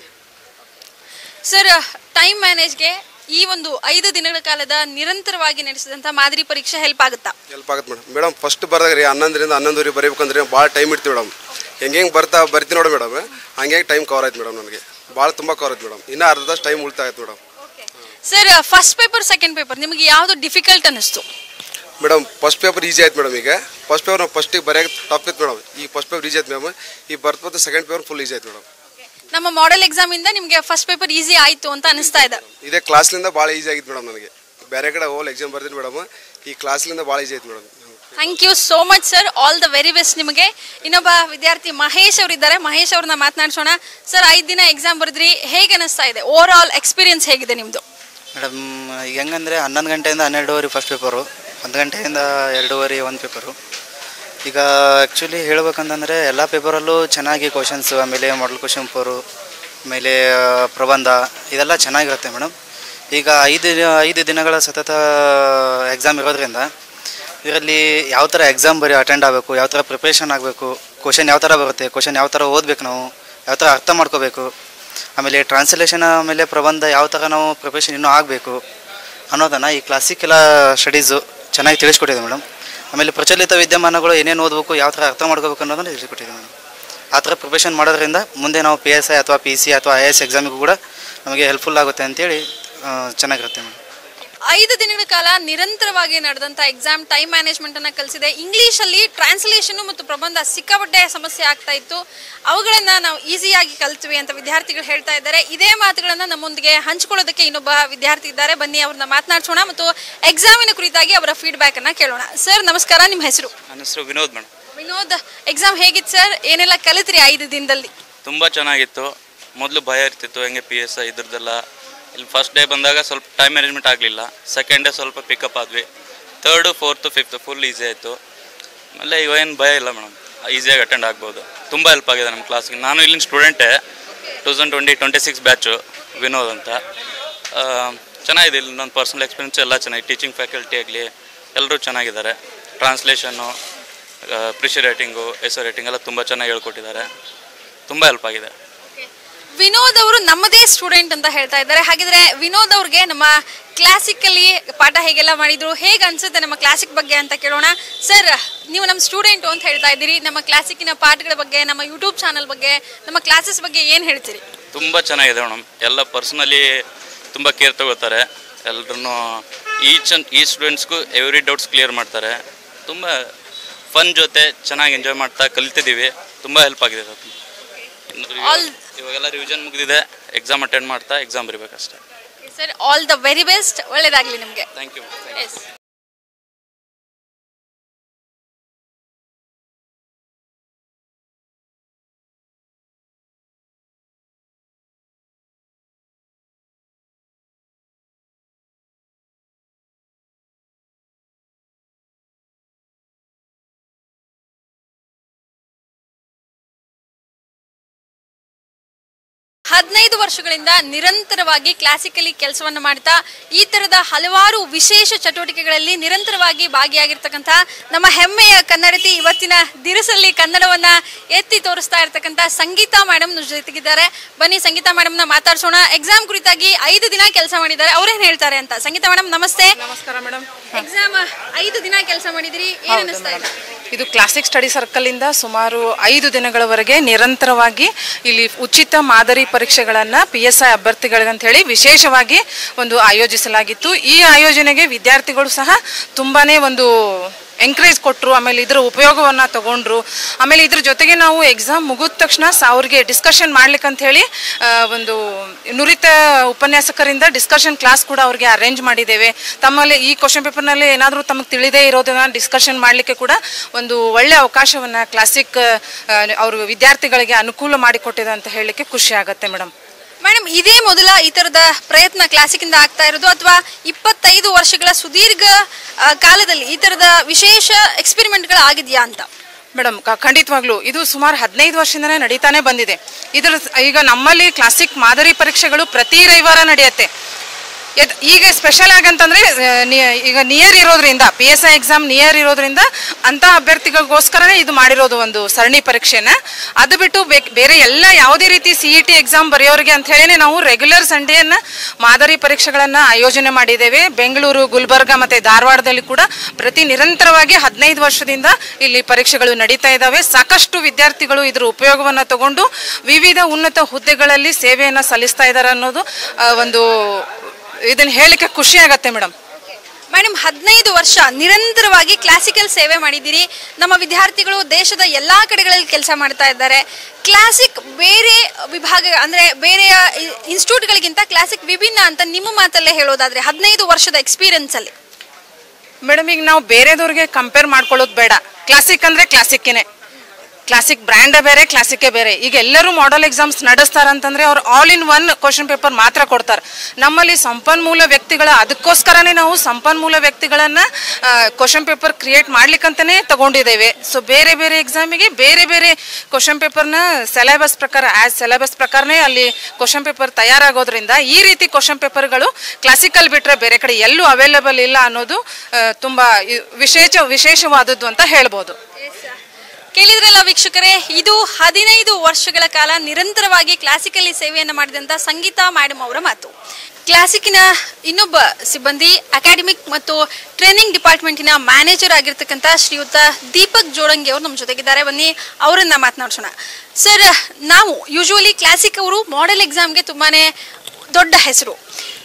ಸರ್, ಟೈಮ್ ಮ್ಯಾನೇಜ್ಗೆ ಈ ಒಂದು ಐದು ದಿನಗಳ ಕಾಲದ ನಿರಂತರವಾಗಿ ನಡೆಸಿದಂಥ ಮಾದರಿ ಪರೀಕ್ಷೆ ಹೆಲ್ಪ್ ಆಗುತ್ತಾ? ಹೆಲ್ಪ್ ಆಗುತ್ತೆ ಮೇಡಮ್. ಮೇಡಮ್, ಫಸ್ಟ್ ಬರ್ದಾಗ ರೀ ಹನ್ನೊಂದರಿಂದ ಹನ್ನೊಂದುವರೆ ಬರೀಬೇಕಂದ್ರೆ ಭಾಳ ಟೈಮ್ ಇಡ್ತೀವಿ ಮೇಡಮ್. ಹೆಂಗೆ ಹೆಂಗೆ ಬರ್ತಾ ಬರ್ತೀನಿ ನೋಡಿ ಮೇಡಮ್, ಹಂಗೆ ಟೈಮ್ ಕವರ್ ಆಯ್ತು ಮೇಡಮ್. ನನಗೆ ಭಾಳ ತುಂಬ ಕವರ್ ಆಯ್ತು ಮೇಡಮ್. ಇನ್ನೂ ಅರ್ಧದಷ್ಟು ಟೈಮ್ ಉಳಿತಾ ಆಯ್ತು madam. Sir, first paper second paper ನಿಮಗೆ ಯಾವುದು ಡಿಫಿಕಲ್ಟ್ ಅನ್ನಿಸ್ತು? ಮೇಡಮ್, ಫಸ್ಟ್ ಪೇಪರ್ ಈಸಿ ಆಯ್ತು ಮೇಡಮ್. ಈಗ ಫಸ್ಟ್ ಪೇಪರ್ ನಾವು ಫಸ್ಟಿಗೆ ಬರೆಯೋಕೆ ಟಫ್ ಇತ್ತು ಮೇಡಮ್. ಈ ಫಸ್ಟ್ ಪೇಪರ್ ಈಸಿ ಆಯ್ತು ಮೇಡಮ್. ಈ ಬರ್ಬೋದು ಸೆಕೆಂಡ್ ಪೇಪರ್ ಫುಲ್ ಈಸಿ ಆಯ್ತು ಮೇಡಮ್. ನಮ್ಮ ಮಾಡೆಲ್ ಎಕ್ಸಾಮ್ ಇಂದ ನಿಮಗೆ ಫಸ್ಟ್ ಪೇಪರ್ ಈಸಿ ಆಯಿತು ಅಂತ ಅನಿಸ್ತಾ ಇದೆ? ಇದೇ ಕ್ಲಾಸ್ಲಿಂದ ಭಾಳ ಈಸಿ ಆಗಿತ್ತು ಮೇಡಮ್. ನನಗೆ ಬೇರೆ ಕಡೆ ಹೋಲ್ ಎಕ್ಸಾಮ್ ಬರ್ತೀನಿ ಮೇಡಮ್, ಈ ಕ್ಲಾಸ್ಲಿಂದ ಭಾಳ ಈಸಿ ಆಯ್ತು madam. Thank you so much sir, all the very best ನಿಮಗೆ. ಇನ್ನೊಬ್ಬ ವಿದ್ಯಾರ್ಥಿ ಮಹೇಶ್ ಅವರಿದ್ದಾರೆ, ಮಹೇಶ್ ಅವ್ರನ್ನ ಮಾತನಾಡಿಸೋಣ. ಸರ್, ಐದು ದಿನ ಎಕ್ಸಾಮ್ ಬರೆದ್ರಿ, ಹೇಗೆ ಅನಿಸ್ತಾ ಇದೆ? ಓವರ್ ಆಲ್ ಎಕ್ಸ್ಪೀರಿಯನ್ಸ್ ಹೇಗಿದೆ ನಿಮ್ಮದು? ಮೇಡಮ್, ಈಗ ಹೆಂಗಂದರೆ ಹನ್ನೊಂದು ಗಂಟೆಯಿಂದ ಹನ್ನೆರಡುವರೆ ಫಸ್ಟ್ ಪೇಪರು, ಒಂದು ಗಂಟೆಯಿಂದ ಎರಡೂವರೆ ಒಂದು ಪೇಪರು. ಈಗ ಆ್ಯಕ್ಚುಲಿ ಹೇಳ್ಬೇಕಂತಂದರೆ ಎಲ್ಲ ಪೇಪರಲ್ಲೂ ಚೆನ್ನಾಗಿ ಕ್ವಶನ್ಸು, ಆಮೇಲೆ ಮಾಡಲ್ ಕ್ವಶನ್ ಫೋರು, ಆಮೇಲೆ ಪ್ರಬಂಧ ಇದೆಲ್ಲ ಚೆನ್ನಾಗಿರುತ್ತೆ ಮೇಡಮ್. ಈಗ ಐದು ಐದು ದಿನಗಳ ಸತತ ಎಕ್ಸಾಮ್ ಇರೋದ್ರಿಂದ ಇದರಲ್ಲಿ ಯಾವ ಥರ ಎಕ್ಸಾಮ್ ಬರೀ ಅಟೆಂಡ್ ಆಗಬೇಕು, ಯಾವ ಥರ ಪ್ರಿಪ್ರೇಷನ್ ಆಗಬೇಕು, ಕ್ವಶನ್ ಯಾವ ಥರ ಬರುತ್ತೆ, ಕ್ವಶನ್ ಯಾವ ಥರ ಓದಬೇಕು, ನಾವು ಯಾವ ಥರ ಅರ್ಥ ಮಾಡ್ಕೋಬೇಕು, ಆಮೇಲೆ ಟ್ರಾನ್ಸ್ಲೇಷನ್, ಆಮೇಲೆ ಪ್ರಬಂಧ ಯಾವ ಥರ ನಾವು ಪ್ರಿಪ್ರೇಷನ್ ಇನ್ನೂ ಆಗಬೇಕು ಅನ್ನೋದನ್ನು ಈ ಕ್ಲಾಸಿಕೆಲ್ಲ ಸ್ಟಡೀಸು ಚೆನ್ನಾಗಿ ತಿಳಿಸ್ಕೊಟ್ಟಿದೆ ಮೇಡಮ್. ಆಮೇಲೆ ಪ್ರಚಲಿತ ವಿದ್ಯಮಾನಗಳು ಏನೇನು ಓದಬೇಕು, ಯಾವ ಥರ ಅರ್ಥ ಮಾಡ್ಕೋಬೇಕು ಅನ್ನೋದನ್ನು ತಿಳಿಸ್ಕೊಟ್ಟಿದೆ ಮೇಡಮ್. ಆ ಥರ ಪ್ರಿಪ್ರೇಷನ್ ಮಾಡೋದ್ರಿಂದ ಮುಂದೆ ನಾವು ಪಿ ಎಸ್ ಐ ಅಥವಾ ಪಿ ಸಿ ಅಥವಾ ಐ ಎ ಎಸ್ ಎಕ್ಸಾಮಿಗೂ ಕೂಡ ನಮಗೆ ಹೆಲ್ಪ್ಫುಲ್ ಆಗುತ್ತೆ ಅಂತೇಳಿ ಚೆನ್ನಾಗಿರುತ್ತೆ ಮೇಡಮ್. ಐದು ದಿನಗಳ ಕಾಲ ನಿರಂತರವಾಗಿ ನಡೆದಂಥ ಎಕ್ಸಾಮ್ ಟೈಮ್ ಮ್ಯಾನೇಜ್ಮೆಂಟನ್ನು ಕಲಿಸಿದೆ. ಇಂಗ್ಲೀಷಲ್ಲಿ ಟ್ರಾನ್ಸ್ಲೇಷನ್ ಮತ್ತು ಪ್ರಬಂಧ ಸಿಕ್ಕಾಪಟ್ಟೆ ಸಮಸ್ಯೆ ಆಗ್ತಾ ಇತ್ತು. ಅವುಗಳನ್ನು ನಾವು ಈಸಿಯಾಗಿ ಕಲ್ತ್ವಿ ಅಂತ ವಿದ್ಯಾರ್ಥಿಗಳು ಹೇಳ್ತಾ ಇದ್ದಾರೆ. ಇದೇ ಮಾತುಗಳನ್ನು ನಮ್ಮೊಂದಿಗೆ ಹಂಚಿಕೊಳ್ಳೋದಕ್ಕೆ ಇನ್ನೊಬ್ಬ ವಿದ್ಯಾರ್ಥಿ ಇದ್ದಾರೆ. ಬನ್ನಿ ಅವ್ರನ್ನ ಮಾತನಾಡ್ಸೋಣ ಮತ್ತು ಎಕ್ಸಾಮಿನ ಕುರಿತಾಗಿ ಅವರ ಫೀಡ್ಬ್ಯಾಕ್ ಅನ್ನ ಕೇಳೋಣ. ಸರ್ ನಮಸ್ಕಾರ, ನಿಮ್ಮ ಹೆಸರು? ನನ್ನ ಹೆಸರು ವಿನೋದ್ ಮೇಡಮ್. ವಿನೋದ್, ಎಕ್ಸಾಮ್ ಹೇಗಿತ್ತು ಸರ್? ಏನೆಲ್ಲ ಕಲಿತ್ರಿ ಐದು ದಿನದಲ್ಲಿ? ತುಂಬ ಚೆನ್ನಾಗಿತ್ತು. ಮೊದಲು ಭಯ ಇರ್ತಿತ್ತು ಹೆಂಗೆ ಪಿ ಎಸ್ ಐ ಇದ್ರದ್ದೆಲ್ಲ. ಇಲ್ಲಿ ಫಸ್ಟ್ ಡೇ ಬಂದಾಗ ಸ್ವಲ್ಪ ಟೈಮ್ ಮ್ಯಾನೇಜ್ಮೆಂಟ್ ಆಗಲಿಲ್ಲ. ಸೆಕೆಂಡ್ ಡೇ ಸ್ವಲ್ಪ ಪಿಕಪ್ ಆದ್ವಿ. Third fourth fifth full easy ಆಯಿತು. ಆಮೇಲೆ ಇವೇನು ಭಯ ಇಲ್ಲ ಮೇಡಮ್, ಈಸಿಯಾಗಿ ಅಟೆಂಡ್ ಆಗ್ಬೋದು. ತುಂಬ ಹೆಲ್ಪ್ ಆಗಿದೆ ನಮ್ಮ ಕ್ಲಾಸ್ಗೆ. ನಾನು ಇಲ್ಲಿನ ಸ್ಟೂಡೆಂಟೇ, two thousand twenty twenty six batch, Vinod ಅಂತ. ಚೆನ್ನಾಗಿದೆ ಇಲ್ಲಿ ನನ್ನ ಪರ್ಸನಲ್ ಎಕ್ಸ್ಪೀರಿಯನ್ಸು ಎಲ್ಲ ಚೆನ್ನಾಗಿದೆ. ಟೀಚಿಂಗ್ ಫ್ಯಾಕಲ್ಟಿ ಆಗಲಿ ಎಲ್ಲರೂ ಚೆನ್ನಾಗಿದ್ದಾರೆ. Translation, precis writing, essay writing ಎಲ್ಲ ತುಂಬ ಚೆನ್ನಾಗಿ ಹೇಳ್ಕೊಟ್ಟಿದ್ದಾರೆ. ತುಂಬ ಹೆಲ್ಪ್ ಆಗಿದೆ. ವಿನೋದ್ ಅವರು ನಮ್ಮದೇ ಸ್ಟೂಡೆಂಟ್ ಅಂತ ಹೇಳ್ತಾ ಇದ್ದಾರೆ. ಹಾಗಿದ್ರೆ ವಿನೋದ್ ಅವ್ರಿಗೆ ನಮ್ಮ ಕ್ಲಾಸಿಕಲ್ಲಿ ಪಾಠ ಹೇಗೆಲ್ಲ ಮಾಡಿದ್ರು, ಹೇಗೆ ಅನ್ಸುತ್ತೆ ನಮ್ಮ ಕ್ಲಾಸಿಕ್ ಬಗ್ಗೆ ಅಂತ ಕೇಳೋಣ. ಸರ್, ನೀವು ನಮ್ಮ ಸ್ಟೂಡೆಂಟು ಅಂತ ಹೇಳ್ತಾ ಇದ್ದೀರಿ. ನಮ್ಮ ಕ್ಲಾಸಿಕ್ಕಿನ ಪಾಠಗಳ ಬಗ್ಗೆ, ನಮ್ಮ ಯೂಟ್ಯೂಬ್ ಚಾನಲ್ ಬಗ್ಗೆ, ನಮ್ಮ ಕ್ಲಾಸಸ್ ಬಗ್ಗೆ ಏನು ಹೇಳ್ತೀರಿ? ತುಂಬ ಚೆನ್ನಾಗಿದೆ ಮೇಡಮ್. ಎಲ್ಲ ಪರ್ಸನಲಿ ತುಂಬ ಕೇರ್ ತಗೋತಾರೆ. ಎಲ್ಲರೂ ಈಚ್ ಅಂಡ್ ಈ ಸ್ಟೂಡೆಂಟ್ಸ್ಗೂ ಎವ್ರಿ ಡೌಟ್ಸ್ ಕ್ಲಿಯರ್ ಮಾಡ್ತಾರೆ. ತುಂಬ ಫನ್ ಜೊತೆ ಚೆನ್ನಾಗಿ ಎಂಜಾಯ್ ಮಾಡ್ತಾ ಕಲಿತಿದ್ದೀವಿ. ತುಂಬ ಹೆಲ್ಪ್ ಆಗಿದೆ. ಇವಾಗೆಲ್ಲ ರಿವಿಷನ್ ಮುಗಿದಿದೆ. ಎಕ್ಸಾಮ್ ಅಟೆಂಡ್ ಮಾಡ್ತಾ ಎಕ್ಸಾಮ್ ಬರೀಬೇಕಷ್ಟೇ. Sir, all the very best. ಒಳ್ಳೆಯದಾಗಲಿ ನಿಮಗೆ. Thank you. ಎಸ್. ಹದಿನೈದು ವರ್ಷಗಳಿಂದ ನಿರಂತರವಾಗಿ ಕ್ಲಾಸಿಕಲಿ ಕೆಲಸವನ್ನು ಮಾಡ್ತಾ ಈ ತರದ ಹಲವಾರು ವಿಶೇಷ ಚಟುವಟಿಕೆಗಳಲ್ಲಿ ನಿರಂತರವಾಗಿ ಭಾಗಿಯಾಗಿರ್ತಕ್ಕಂಥ ನಮ್ಮ ಹೆಮ್ಮೆಯ ಕನ್ನಡತಿ, ಇವತ್ತಿನ ದಿರಸಲ್ಲಿ ಕನ್ನಡವನ್ನ ಎತ್ತಿ ತೋರಿಸ್ತಾ ಇರ್ತಕ್ಕಂಥ ಸಂಗೀತಾ ಮೇಡಮ್ ಜೊತೆಗಿದ್ದಾರೆ. ಬನ್ನಿ ಸಂಗೀತಾ ಮೇಡಮ್ನ ಮಾತಾಡ್ಸೋಣ. ಎಕ್ಸಾಮ್ ಕುರಿತಾಗಿ ಐದು ದಿನ ಕೆಲಸ ಮಾಡಿದ್ದಾರೆ, ಅವ್ರೇನ್ ಹೇಳ್ತಾರೆ ಅಂತ. ಸಂಗೀತಾ ಮೇಡಮ್ ನಮಸ್ತೆ. ನಮಸ್ಕಾರ ಮೇಡಮ್. ಎಕ್ಸಾಮ್ ಐದು ದಿನ ಕೆಲಸ ಮಾಡಿದಿರಿ, ಏನ್ ಅನಿಸ್ತಾ ಇದೆ? ಇದು ಕ್ಲಾಸಿಕ್ ಸ್ಟಡಿ ಸರ್ಕಲ್ ಇಂದ ಸುಮಾರು ಐದು ದಿನಗಳವರೆಗೆ ನಿರಂತರವಾಗಿ ಇಲ್ಲಿ ಉಚಿತ ಮಾದರಿ ಪರೀಕ್ಷೆಗಳನ್ನು ಪಿ ಎಸ್ ಐ ಅಭ್ಯರ್ಥಿಗಳಿಗಂತ ಹೇಳಿ ವಿಶೇಷವಾಗಿ ಒಂದು ಆಯೋಜಿಸಲಾಗಿತ್ತು. ಈ ಆಯೋಜನೆಗೆ ವಿದ್ಯಾರ್ಥಿಗಳು ಸಹ ತುಂಬಾನೇ ಒಂದು ಎಂಕರೇಜ್ ಕೊಟ್ಟರು. ಆಮೇಲೆ ಇದರ ಉಪಯೋಗವನ್ನು ತಗೊಂಡ್ರು. ಆಮೇಲೆ ಇದ್ರ ಜೊತೆಗೆ ನಾವು ಎಕ್ಸಾಮ್ ಮುಗಿದ ತಕ್ಷಣ ಅವ್ರಿಗೆ ಡಿಸ್ಕಷನ್ ಮಾಡ್ಲಿಕ್ಕಂತ ಹೇಳಿ ಒಂದು ನುರಿತ ಉಪನ್ಯಾಸಕರಿಂದ ಡಿಸ್ಕಷನ್ ಕ್ಲಾಸ್ ಕೂಡ ಅವ್ರಿಗೆ ಅರೇಂಜ್ ಮಾಡಿದ್ದೇವೆ. ತಮ್ಮಲ್ಲಿ ಈ ಕ್ವಶನ್ ಪೇಪರ್ನಲ್ಲಿ ಏನಾದರೂ ತಮಗೆ ತಿಳಿದೇ ಇರೋದನ್ನ ಡಿಸ್ಕಷನ್ ಮಾಡಲಿಕ್ಕೆ ಕೂಡ ಒಂದು ಒಳ್ಳೆ ಅವಕಾಶವನ್ನು ಕ್ಲಾಸಿಕ್ ಅವರು ವಿದ್ಯಾರ್ಥಿಗಳಿಗೆ ಅನುಕೂಲ ಮಾಡಿಕೊಟ್ಟಿದೆ ಅಂತ ಹೇಳಲಿಕ್ಕೆ ಖುಷಿ ಆಗುತ್ತೆ ಮೇಡಮ್. ಮೇಡಮ್, ಇದೇ ಮೊದಲ ಈ ತರದ ಪ್ರಯತ್ನ ಕ್ಲಾಸಿಕ್ಕಿಂದ ಆಗ್ತಾ ಇರೋದು ಅಥವಾ ಇಪ್ಪತ್ತೈದು ವರ್ಷಗಳ ಸುದೀರ್ಘ ಕಾಲದಲ್ಲಿ ಈ ತರದ ವಿಶೇಷ ಎಕ್ಸ್ಪೆರಿಮೆಂಟ್ಗಳು ಆಗಿದೆಯಾ ಅಂತ? ಮೇಡಮ್, ಖಂಡಿತವಾಗ್ಲೂ ಇದು ಸುಮಾರು ಹದಿನೈದು ವರ್ಷದಿಂದನೇ ನಡೀತಾನೆ ಬಂದಿದೆ. ಇದ್ರ ಈಗ ನಮ್ಮಲ್ಲಿ ಕ್ಲಾಸಿಕ್ ಮಾದರಿ ಪರೀಕ್ಷೆಗಳು ಪ್ರತಿ ರವಿವಾರ ನಡೆಯುತ್ತೆ. ಈಗ ಸ್ಪೆಷಲ್ ಆಗಂತಂದ್ರೆ ಈಗ ನಿಯರ್ ಇರೋದ್ರಿಂದ P S I exam near ಇರೋದ್ರಿಂದ ಅಂತ ಅಭ್ಯರ್ಥಿಗಳಿಗೋಸ್ಕರನೇ ಇದು ಮಾಡಿರೋದು ಒಂದು ಸರಣಿ ಪರೀಕ್ಷೆನ. ಅದು ಬಿಟ್ಟು ಬೇರೆ ಎಲ್ಲ ಯಾವುದೇ ರೀತಿ ಸಿ ಇ ಟಿ ಎಕ್ಸಾಮ್ ಬರೆಯೋರಿಗೆ ಅಂತ ಹೇಳಿ ನಾವು ರೆಗ್ಯುಲರ್ ಸಂಡೇನ ಮಾದರಿ ಪರೀಕ್ಷೆಗಳನ್ನ ಆಯೋಜನೆ ಮಾಡಿದ್ದೇವೆ. ಬೆಂಗಳೂರು, ಗುಲ್ಬರ್ಗ ಮತ್ತೆ ಧಾರವಾಡದಲ್ಲಿ ಕೂಡ ಪ್ರತಿ ನಿರಂತರವಾಗಿ ಹದಿನೈದು ವರ್ಷದಿಂದ ಇಲ್ಲಿ ಪರೀಕ್ಷೆಗಳು ನಡೀತಾ ಇದ್ದಾವೆ. ಸಾಕಷ್ಟು ವಿದ್ಯಾರ್ಥಿಗಳು ಇದ್ರ ಉಪಯೋಗವನ್ನ ತಗೊಂಡು ವಿವಿಧ ಉನ್ನತ ಹುದ್ದೆಗಳಲ್ಲಿ ಸೇವೆಯನ್ನ ಸಲ್ಲಿಸ್ತಾ ಇದ್ದಾರೆ ಅನ್ನೋದು ಒಂದು ಇದನ್ನ ಹೇಳಿಕೆ ಖುಷಿ ಆಗತ್ತೆ ಮೇಡಮ್. ಮೇಡಮ್, ಹದಿನೈದು ವರ್ಷ ನಿರಂತರವಾಗಿ ಕ್ಲಾಸಿಕಲ್ ಸೇವೆ ಮಾಡಿದ್ದೀರಿ. ನಮ್ಮ ವಿದ್ಯಾರ್ಥಿಗಳು ದೇಶದ ಎಲ್ಲಾ ಕಡೆಗಳಲ್ಲಿ ಕೆಲಸ ಮಾಡ್ತಾ ಇದ್ದಾರೆ. ಕ್ಲಾಸಿಕ್ ಬೇರೆ ವಿಭಾಗ ಅಂದ್ರೆ ಬೇರೆಯ ಇನ್ಸ್ಟಿಟ್ಯೂಟ್ಗಳಿಗಿಂತ ಕ್ಲಾಸಿಕ್ ವಿಭಿನ್ನ ಅಂತ ನಿಮ್ಮ ಮಾತಲ್ಲೇ ಹೇಳೋದಾದ್ರೆ ಹದಿನೈದು ವರ್ಷದ ಎಕ್ಸ್ಪೀರಿಯನ್ಸ್ ಅಲ್ಲಿ? ಮೇಡಮ್, ಈಗ ನಾವು ಬೇರೆದವ್ರಿಗೆ ಕಂಪೇರ್ ಮಾಡ್ಕೊಳ್ಳೋದು ಬೇಡ. ಕ್ಲಾಸಿಕ್ ಅಂದ್ರೆ ಕ್ಲಾಸಿಕ್ಕಿನೇ. ಕ್ಲಾಸಿಕ್ ಬ್ರ್ಯಾಂಡೇ ಬೇರೆ, ಕ್ಲಾಸಿಕ್ಕೇ ಬೇರೆ. ಈಗ ಎಲ್ಲರೂ ಮಾಡೆಲ್ ಎಕ್ಸಾಮ್ಸ್ ನಡೆಸ್ತಾರೆ ಅಂತಂದ್ರೆ ಅವ್ರು all in one question paper ಮಾತ್ರ ಕೊಡ್ತಾರೆ. ನಮ್ಮಲ್ಲಿ ಸಂಪನ್ಮೂಲ ವ್ಯಕ್ತಿಗಳ ಅದಕ್ಕೋಸ್ಕರನೇ ನಾವು ಸಂಪನ್ಮೂಲ ವ್ಯಕ್ತಿಗಳನ್ನ ಕ್ವಶನ್ ಪೇಪರ್ ಕ್ರಿಯೇಟ್ ಮಾಡ್ಲಿಕ್ಕಂತಾನೆ ತಗೊಂಡಿದ್ದೇವೆ. ಸೊ ಬೇರೆ ಬೇರೆ ಎಕ್ಸಾಮಿಗೆ ಬೇರೆ ಬೇರೆ ಕ್ವಶನ್ ಪೇಪರ್ನ ಸಿಲೆಬಸ್ ಪ್ರಕಾರ ಆಸ್ ಸಿಲೆಬಸ್ ಪ್ರಕಾರನೇ ಅಲ್ಲಿ ಕ್ವಶನ್ ಪೇಪರ್ ತಯಾರಾಗೋದ್ರಿಂದ ಈ ರೀತಿ ಕ್ವಶನ್ ಪೇಪರ್ಗಳು ಕ್ಲಾಸಿಕಲ್ ಬಿಟ್ರೆ ಬೇರೆ ಕಡೆ ಎಲ್ಲೂ ಅವೈಲೇಬಲ್ ಇಲ್ಲ ಅನ್ನೋದು ತುಂಬಾ ವಿಶೇಷ ವಿಶೇಷವಾದದ್ದು ಅಂತ ಹೇಳ್ಬೋದು. ಕೇಳಿದ್ರಲ್ಲ ವೀಕ್ಷಕರೇ, ಇದು ಹದಿನೈದು ವರ್ಷಗಳ ಕಾಲ ನಿರಂತರವಾಗಿ ಕ್ಲಾಸಿಕಲ್ಲಿ ಸೇವೆಯನ್ನು ಮಾಡಿದಂಥ ಸಂಗೀತಾ ಮೇಡಮ್ ಅವರ ಮಾತು. ಕ್ಲಾಸಿಕ್ಕಿನ ಇನ್ನೊಬ್ಬ ಸಿಬ್ಬಂದಿ ಅಕಾಡೆಮಿಕ್ ಮತ್ತು ಟ್ರೈನಿಂಗ್ ಡಿಪಾರ್ಟ್ಮೆಂಟಿನ ಮ್ಯಾನೇಜರ್ ಆಗಿರ್ತಕ್ಕಂಥ ಶ್ರೀಯುತ ದೀಪಕ್ ಜೋಡಂಗಿ ಅವರು ನಮ್ಮ ಜೊತೆಗಿದ್ದಾರೆ. ಬನ್ನಿ ಅವರನ್ನ ಮಾತನಾಡ್ಸೋಣ. ಸರ್, ನಾವು ಯೂಶುವಲಿ ಕ್ಲಾಸಿಕ್ ಅವರು ಮಾಡೆಲ್ ಎಕ್ಸಾಮ್ಗೆ ತುಂಬಾನೇ ದೊಡ್ಡ ಹೆಸರು.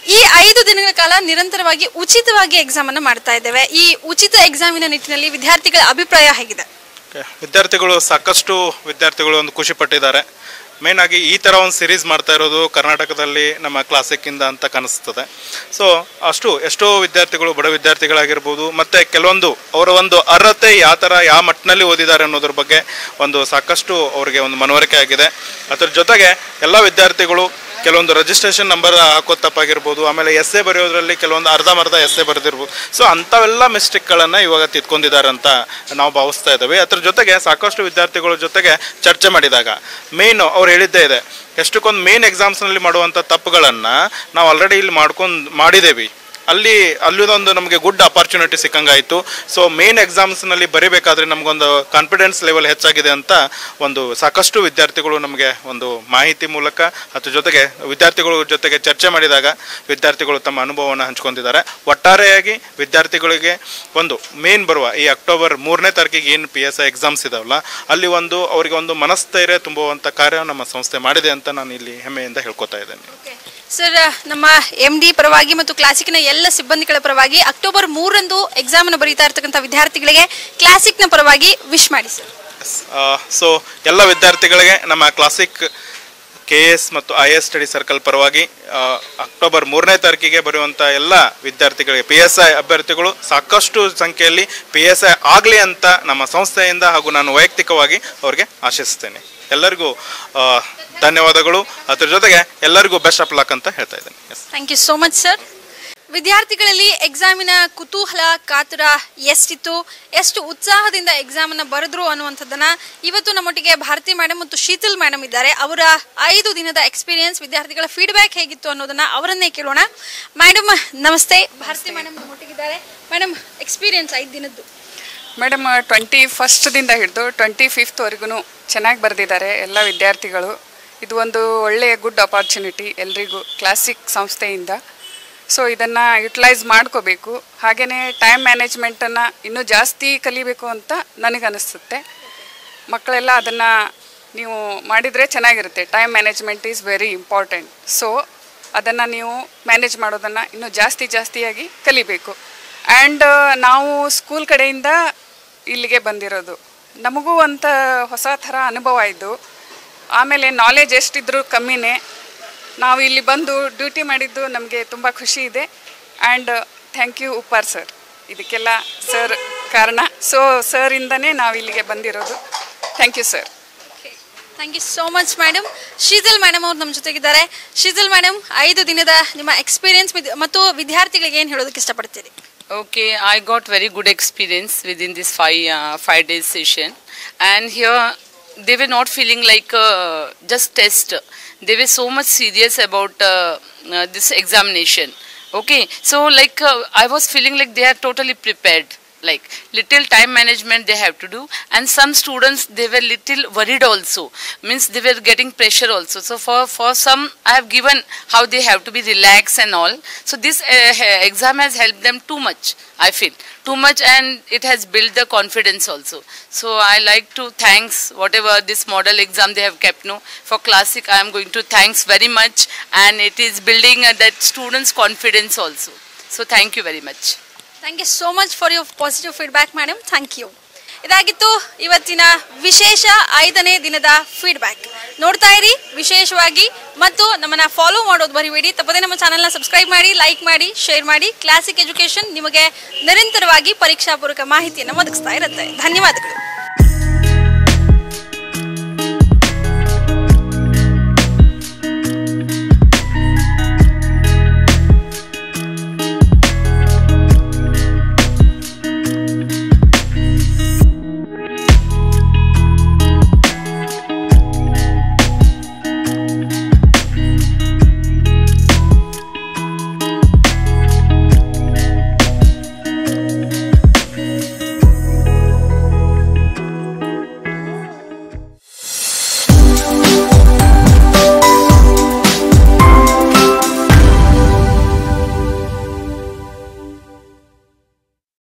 ಈ ಐದು ದಿನಗಳ ಕಾಲ ನಿರಂತರವಾಗಿ ಉಚಿತವಾಗಿ ಎಕ್ಸಾಮ್ ಅನ್ನು ಮಾಡ್ತಾ ಇದ್ದೇವೆ. ಈ ಉಚಿತ ಎಕ್ಸಾಮಿನ ನಿಟ್ಟಿನಲ್ಲಿ ವಿದ್ಯಾರ್ಥಿಗಳ ಅಭಿಪ್ರಾಯ ಹೇಗಿದೆ? ವಿದ್ಯಾರ್ಥಿಗಳು ಸಾಕಷ್ಟು ವಿದ್ಯಾರ್ಥಿಗಳು ಒಂದು ಖುಷಿ ಪಟ್ಟಿದ್ದಾರೆ. ಮೇನ್ ಆಗಿ ಈ ಥರ ಒಂದು ಸಿರೀಸ್ ಮಾಡ್ತಾ ಇರೋದು ಕರ್ನಾಟಕದಲ್ಲಿ ನಮ್ಮ ಕ್ಲಾಸಿಕ್ಕಿಂದ ಅಂತ ಕಾಣಿಸ್ತದೆ. ಸೊ ಅಷ್ಟು ಎಷ್ಟೋ ವಿದ್ಯಾರ್ಥಿಗಳು ಬಡ ವಿದ್ಯಾರ್ಥಿಗಳಾಗಿರ್ಬೋದು, ಮತ್ತು ಕೆಲವೊಂದು ಅವರ ಒಂದು ಅರ್ಹತೆ ಯಾವ ಥರ ಯಾವ ಮಟ್ಟಿನಲ್ಲಿ ಓದಿದ್ದಾರೆ ಅನ್ನೋದ್ರ ಬಗ್ಗೆ ಒಂದು ಸಾಕಷ್ಟು ಅವರಿಗೆ ಒಂದು ಮನವರಿಕೆ ಆಗಿದೆ. ಅದರ ಜೊತೆಗೆ ಎಲ್ಲ ವಿದ್ಯಾರ್ಥಿಗಳು ಕೆಲವೊಂದು ರಿಜಿಸ್ಟ್ರೇಷನ್ ನಂಬರ್ ಹಾಕೋ ತಪ್ಪಾಗಿರ್ಬೋದು, ಆಮೇಲೆ ಎಸ್ ಎ ಬರೆಯೋದ್ರಲ್ಲಿ ಕೆಲವೊಂದು ಅರ್ಧಂಬರ್ಧ ಎಸ್ ಎ ಬರೆದಿರ್ಬೋದು. ಸೊ ಅಂಥವೆಲ್ಲ ಮಿಸ್ಟೇಕ್ಗಳನ್ನು ಇವಾಗ ತಿದ್ಕೊಂಡಿದ್ದಾರೆ ಅಂತ ನಾವು ಭಾವಿಸ್ತಾ ಇದ್ದೇವೆ. ಅದ್ರ ಜೊತೆಗೆ ಸಾಕಷ್ಟು ವಿದ್ಯಾರ್ಥಿಗಳ ಜೊತೆಗೆ ಚರ್ಚೆ ಮಾಡಿದಾಗ ಮೇಯ್ನು ಅವ್ರು ಹೇಳಿದ್ದೇ ಇದೆ, ಎಷ್ಟಕ್ಕೊಂದು ಮೇನ್ ಎಕ್ಸಾಮ್ಸ್ನಲ್ಲಿ ಮಾಡುವಂಥ ತಪ್ಪುಗಳನ್ನು ನಾವು ಆಲ್ರೆಡಿ ಇಲ್ಲಿ ಮಾಡ್ಕೊಂಡು ಮಾಡಿದ್ದೇವೆ. ಅಲ್ಲಿ ಅಲ್ಲೊಂದು ನಮಗೆ ಗುಡ್ ಅಪಾರ್ಚುನಿಟಿ ಸಿಕ್ಕಂಗಾಯಿತು. ಸೊ ಮೇನ್ ಎಕ್ಸಾಮ್ಸ್ನಲ್ಲಿ ಬರೀಬೇಕಾದ್ರೆ ನಮಗೊಂದು ಕಾನ್ಫಿಡೆನ್ಸ್ ಲೆವೆಲ್ ಹೆಚ್ಚಾಗಿದೆ ಅಂತ ಒಂದು ಸಾಕಷ್ಟು ವಿದ್ಯಾರ್ಥಿಗಳು ನಮಗೆ ಒಂದು ಮಾಹಿತಿ ಮೂಲಕ ಅದ್ರ ಜೊತೆಗೆ ವಿದ್ಯಾರ್ಥಿಗಳ ಜೊತೆಗೆ ಚರ್ಚೆ ಮಾಡಿದಾಗ ವಿದ್ಯಾರ್ಥಿಗಳು ತಮ್ಮ ಅನುಭವವನ್ನು ಹಂಚ್ಕೊಂಡಿದ್ದಾರೆ. ಒಟ್ಟಾರೆಯಾಗಿ ವಿದ್ಯಾರ್ಥಿಗಳಿಗೆ ಒಂದು ಮೇನ್ ಬರುವ ಈ ಅಕ್ಟೋಬರ್ ಮೂರನೇ ತಾರೀಕಿಗೆ ಏನು ಪಿ ಎಸ್ ಐ ಎಕ್ಸಾಮ್ಸ್ ಇದಾವಲ್ಲ, ಅಲ್ಲಿ ಒಂದು ಅವರಿಗೆ ಒಂದು ಮನಸ್ಥೈರ್ಯ ತುಂಬುವಂಥ ಕಾರ್ಯ ನಮ್ಮ ಸಂಸ್ಥೆ ಮಾಡಿದೆ ಅಂತ ನಾನು ಇಲ್ಲಿ ಹೆಮ್ಮೆಯಿಂದ ಹೇಳ್ಕೊತಾ ಇದ್ದೇನೆ. ಸರ್, ನಮ್ಮ ಎಂ ಡಿ ಪರವಾಗಿ ಮತ್ತು ಕ್ಲಾಸಿಕ್ನ ಎಲ್ಲ ಸಿಬ್ಬಂದಿಗಳ ಪರವಾಗಿ ಅಕ್ಟೋಬರ್ ಮೂರರಂದು ಎಕ್ಸಾಮ್ ಅನ್ನು ಬರೀತಾ ಇರ್ತಕ್ಕಂಥ ವಿದ್ಯಾರ್ಥಿಗಳಿಗೆ ಕ್ಲಾಸಿಕ್ನ ಪರವಾಗಿ ವಿಶ್ ಮಾಡಿ ಸರ್. ಸೊ ಎಲ್ಲ ವಿದ್ಯಾರ್ಥಿಗಳಿಗೆ ನಮ್ಮ ಕ್ಲಾಸಿಕ್ ಕೆ ಎಸ್ ಮತ್ತು ಐ ಎಸ್ ಸ್ಟಡಿ ಸರ್ಕಲ್ ಪರವಾಗಿ ಅಕ್ಟೋಬರ್ ಮೂರನೇ ತಾರೀಕಿಗೆ ಬರುವಂಥ ಎಲ್ಲ ವಿದ್ಯಾರ್ಥಿಗಳಿಗೆ ಪಿ ಎಸ್ ಐ ಅಭ್ಯರ್ಥಿಗಳು ಸಾಕಷ್ಟು ಸಂಖ್ಯೆಯಲ್ಲಿ ಪಿ ಎಸ್ ಐ ಆಗಲಿ ಅಂತ ನಮ್ಮ ಸಂಸ್ಥೆಯಿಂದ ಹಾಗೂ ನಾನು ವೈಯಕ್ತಿಕವಾಗಿ ಅವ್ರಿಗೆ ಆಶಿಸ್ತೇನೆ. ಎಲ್ಲರಿಗೂ ಧನ್ಯವಾದಗಳು. ಅದ್ರ ಜೊತೆಗೆ ಎಲ್ಲರಿಗೂ ಬೆಸ್ಟ್ ಆಫ್ ಲಕ್ ಅಂತ ಹೇಳ್ತಾ ಇದ್ದೇನೆ. Thank you so much sir. ವಿದ್ಯಾರ್ಥಿಗಳಲ್ಲಿ ಎಕ್ಸಾಮಿನ ಕುತೂಹಲ ಕಾತುರ ಎಷ್ಟಿತ್ತು, ಎಷ್ಟು ಉತ್ಸಾಹದಿಂದ ಎಕ್ಸಾಮನ್ನು ಬರೆದ್ರು ಅನ್ನುವಂಥದ್ದನ್ನು ಇವತ್ತು ನಮ್ಮೊಟ್ಟಿಗೆ ಭಾರತಿ ಮೇಡಮ್ ಮತ್ತು ಶೀತಲ್ ಮೇಡಮ್ ಇದ್ದಾರೆ. ಅವರ ಐದು ದಿನದ ಎಕ್ಸ್ಪೀರಿಯನ್ಸ್, ವಿದ್ಯಾರ್ಥಿಗಳ ಫೀಡ್ಬ್ಯಾಕ್ ಹೇಗಿತ್ತು ಅನ್ನೋದನ್ನು ಅವರನ್ನೇ ಕೇಳೋಣ. ಮೇಡಮ್ ನಮಸ್ತೆ. ಭಾರತಿ ಮೇಡಮ್ ನಮ್ಮೊಟ್ಟಿಗಿದ್ದಾರೆ. ಮೇಡಮ್, ಎಕ್ಸ್ಪೀರಿಯನ್ಸ್ ಐದು ದಿನದ್ದು. ಮೇಡಮ್, ಟ್ವೆಂಟಿ ಫಸ್ಟ್ದಿಂದ ಹಿಡಿದು ಟ್ವೆಂಟಿ ಫಿಫ್ತ್ವರೆಗೂ ಚೆನ್ನಾಗಿ ಬರೆದಿದ್ದಾರೆ ಎಲ್ಲ ವಿದ್ಯಾರ್ಥಿಗಳು. ಇದು ಒಂದು ಒಳ್ಳೆಯ ಗುಡ್ ಅಪಾರ್ಚುನಿಟಿ ಎಲ್ರಿಗೂ ಕ್ಲಾಸಿಕ್ ಸಂಸ್ಥೆಯಿಂದ. ಸೊ ಇದನ್ನು ಯುಟಿಲೈಸ್ ಮಾಡ್ಕೋಬೇಕು. ಹಾಗೆಯೇ ಟೈಮ್ ಮ್ಯಾನೇಜ್ಮೆಂಟನ್ನು ಇನ್ನೂ ಜಾಸ್ತಿ ಕಲಿಬೇಕು ಅಂತ ನನಗನ್ನಿಸುತ್ತೆ. ಮಕ್ಕಳೆಲ್ಲ ಅದನ್ನು ನೀವು ಮಾಡಿದರೆ ಚೆನ್ನಾಗಿರುತ್ತೆ. Time management is very important. So ಅದನ್ನು ನೀವು ಮ್ಯಾನೇಜ್ ಮಾಡೋದನ್ನು ಇನ್ನೂ ಜಾಸ್ತಿ ಜಾಸ್ತಿಯಾಗಿ ಕಲಿಬೇಕು. ಆ್ಯಂಡ್ ನಾವು ಸ್ಕೂಲ್ ಕಡೆಯಿಂದ ಇಲ್ಲಿಗೆ ಬಂದಿರೋದು, ನಮಗೂ ಅಂತ ಹೊಸ ಥರ ಅನುಭವ ಇದು. ಆಮೇಲೆ ನಾಲೆಜ್ ಎಷ್ಟಿದ್ರೂ ಕಮ್ಮಿನೇ. ನಾವು ಇಲ್ಲಿ ಬಂದು ಡ್ಯೂಟಿ ಮಾಡಿದ್ದು ನಮಗೆ ತುಂಬ ಖುಷಿ ಇದೆ. And thank you Uppar sir, ಇದಕ್ಕೆಲ್ಲ ಸರ್ ಕಾರಣ. ಸೊ ಸರಿಂದನೇ ನಾವು ಇಲ್ಲಿಗೆ ಬಂದಿರೋದು. Thank you sir. Thank you so much madam. Sheetal madam ಅವ್ರು ನಮ್ಮ ಜೊತೆಗಿದ್ದಾರೆ. ಶೀತಲ್ ಮೇಡಮ್, ಐದು ದಿನದ ನಿಮ್ಮ ಎಕ್ಸ್ಪೀರಿಯನ್ಸ್ ಮತ್ತು ವಿದ್ಯಾರ್ಥಿಗಳಿಗೆ ಏನು ಹೇಳೋದಕ್ಕೆ ಇಷ್ಟಪಡ್ತೀರಿ? Okay, I got very good experience within this five uh, five days session, and here they were not feeling like uh, just test. They were so much serious about uh, uh, this examination. Okay, so like uh, I was feeling like they are totally prepared. Like little time management they have to do, and some students they were little worried also, means they were getting pressure also. So for for some I have given how they have to be relaxed and all. So this uh, exam has helped them too much, I feel too much, and it has built the confidence also. So I like to thanks whatever this model exam they have kept. No, for classic I am going to thanks very much, and it is building uh, that students confidence also. So thank you very much. Thank you so much for your positive feedback madam. Thank you. ಇದಾಗಿತ್ತು ಇವತ್ತಿನ ವಿಶೇಷ ಐದನೇ ದಿನದ ಫೀಡ್ಬ್ಯಾಕ್. ನೋಡ್ತಾ ಇರಿ ವಿಶೇಷವಾಗಿ, ಮತ್ತು ನಮ್ಮನ್ನು ಫಾಲೋ ಮಾಡೋದು ಮರಿಬೇಡಿ. ತಪ್ಪದೇ ನಮ್ಮ ಚಾನಲ್ನ ಸಬ್ಸ್ಕ್ರೈಬ್ ಮಾಡಿ, ಲೈಕ್ ಮಾಡಿ, ಶೇರ್ ಮಾಡಿ. ಕ್ಲಾಸಿಕ್ ಎಜುಕೇಷನ್ ನಿಮಗೆ ನಿರಂತರವಾಗಿ ಪರೀಕ್ಷಾ ಪೂರ್ವಕ ಮಾಹಿತಿಯನ್ನು ಒದಗಿಸ್ತಾ ಇರುತ್ತೆ. ಧನ್ಯವಾದಗಳು.